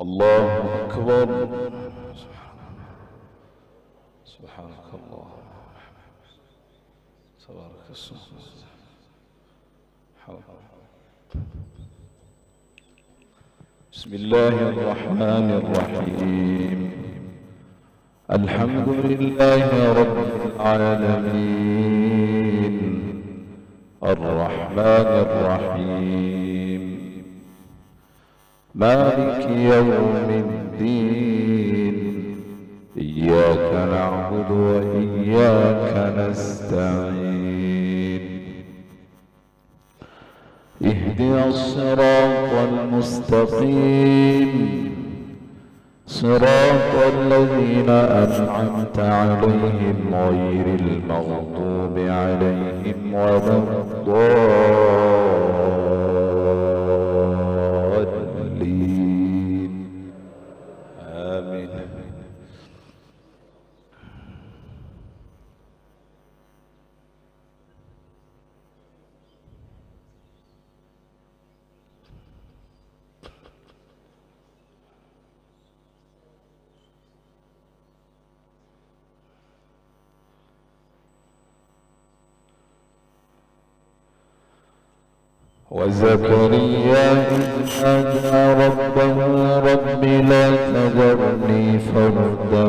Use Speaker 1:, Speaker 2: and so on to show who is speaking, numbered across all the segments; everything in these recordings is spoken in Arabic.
Speaker 1: الله أكبر. سبحانك الله، تبارك اسمك. بسم الله الرحمن الرحيم. الحمد لله رب العالمين، الرحمن الرحيم، مالك يوم الدين، إياك نعبد وإياك نستعين، اهدنا الصراط المستقيم، صراط الذين أنعمت عليهم غير المغضوب عليهم ولا الضالين. آمين. وزكريا إذ نادى ربه رب لا تذرني فردا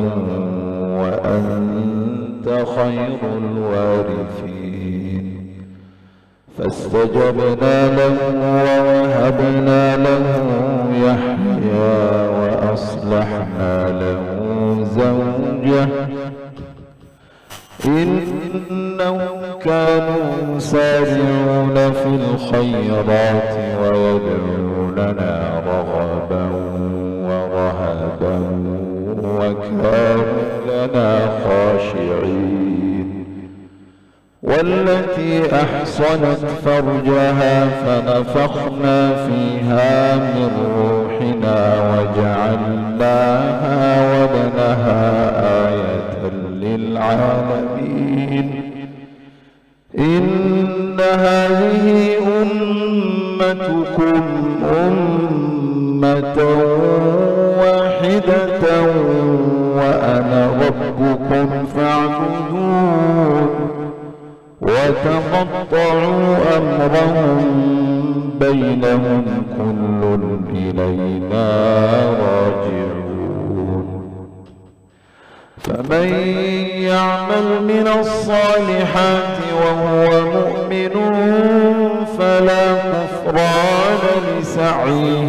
Speaker 1: وأنت خير الوارثين، فاستجبنا له ووهبنا له يحيى وأصلحنا له زوجه إنهم كانوا يسارعون في الخيرات ويدعوننا رغبا ورهبا وكانوا لنا خاشعين. والتي أحصنت فرجها فنفخنا فيها من روحنا وجعلناها وابنها آية للعالمين. إن هذه أمتكم أمة واحدة وأنا ربكم فاعبدون. وتقطعوا أمرهم بينهم كل إلينا راجعون. فمن يعمل من الصالحات وهو مؤمن فلا كفران لسعيه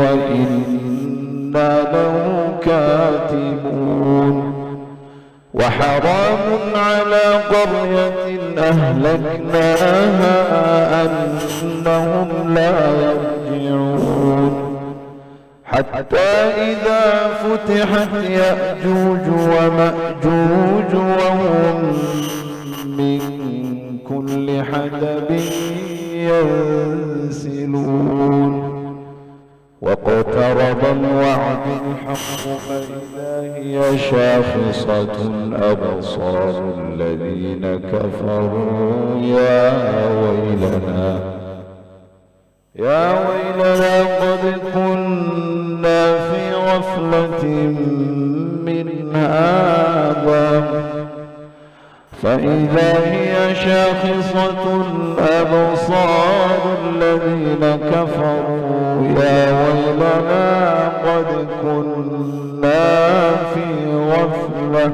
Speaker 1: وإنا له كاتبون. وحرام على قرية أهلكناها أنهم لا يرجعون. حتى إذا فتحت يأجوج ومأجوج وهم من كل حدب ينسلون. واقترب الوعد الحق فإذا هي شاخصة أبصار الذين كفروا يا ويلنا قد كنا في غفلة من هذا فإذا هي شاخصة أبصار الذين كفروا يا ويلنا قد كنا في غفلة.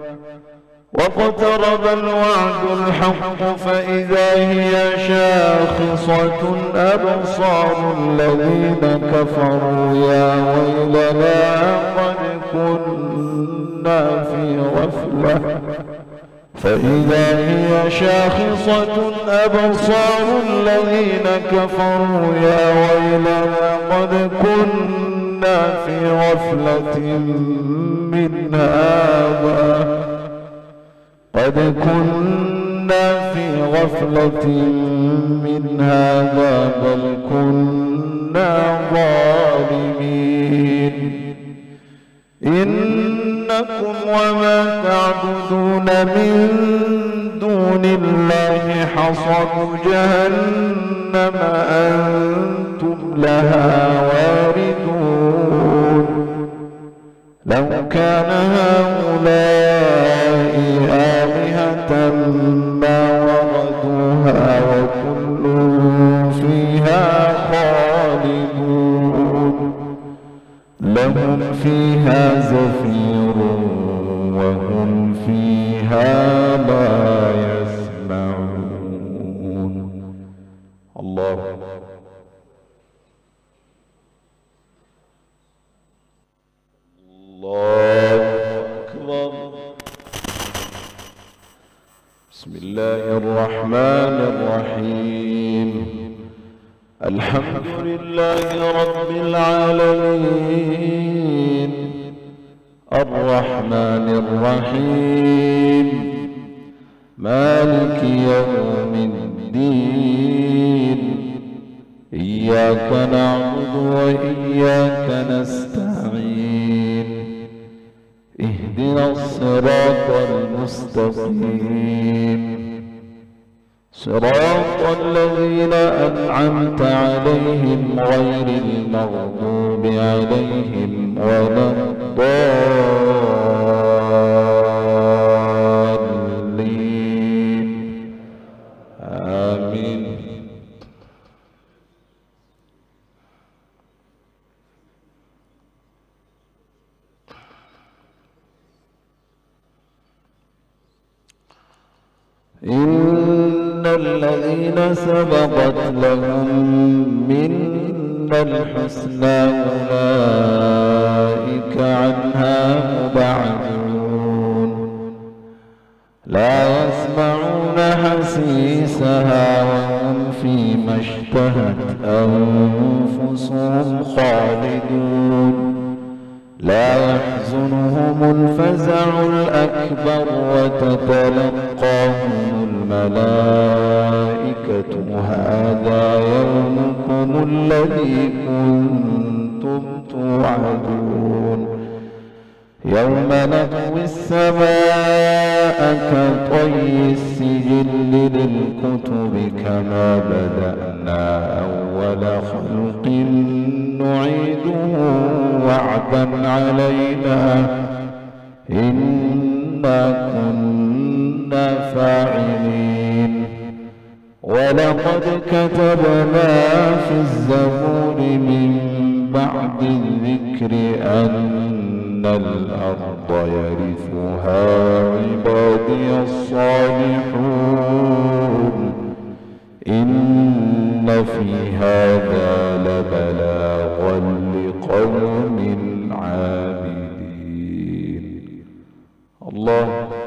Speaker 1: واقترب الوعد الحق فإذا هي شاخصة أبصار الذين كفروا يا ويلنا قد كنا في غفلة. فإذا هي شاخصة أبصار الذين كفروا يا ويلنا قد كنا في غفلة من هذا قد كنا في غفلة من هذا بل كنا ظالمين. إنكم وما تعبدون من دون الله حصب جهنم أنتم لها واردون. لو كان هؤلاء آلهة ما وردوها وكل فيها خالدون لهم فيها زفير وهم فيها لا يسمعون. الله الله أكبر. بسم الله الرحمن الرحيم. الحمد لله رب العالمين الرحمن الرحيم مالك يوم الدين إياك نعبد وإياك نستعين اهدنا الصراط المستقيم صراط الذين أنعمت عليهم غير المغضوب عليهم ولا الضالين آمين. إن الذين سبقت لهم منا الحسنى أولئك عنها مبعدون لا يسمعون حسيسها وهم فيما اشتهت أنفسهم خالدون لا يحزنهم الفزع الأكبر وتتلقاهم الملائكة هذا يومكم الذي كنتم توعدون يوم نطوي السماء كطي السجل للكتب كما بدأنا أول خلق نعيده وعدا علينا إنا كنا فاعلين ولقد كتبنا في الزبور من بعد الذكر أن الأرض يرثها عبادي الصالحون إن في هذا لبلاغا لقوم عابدين. الله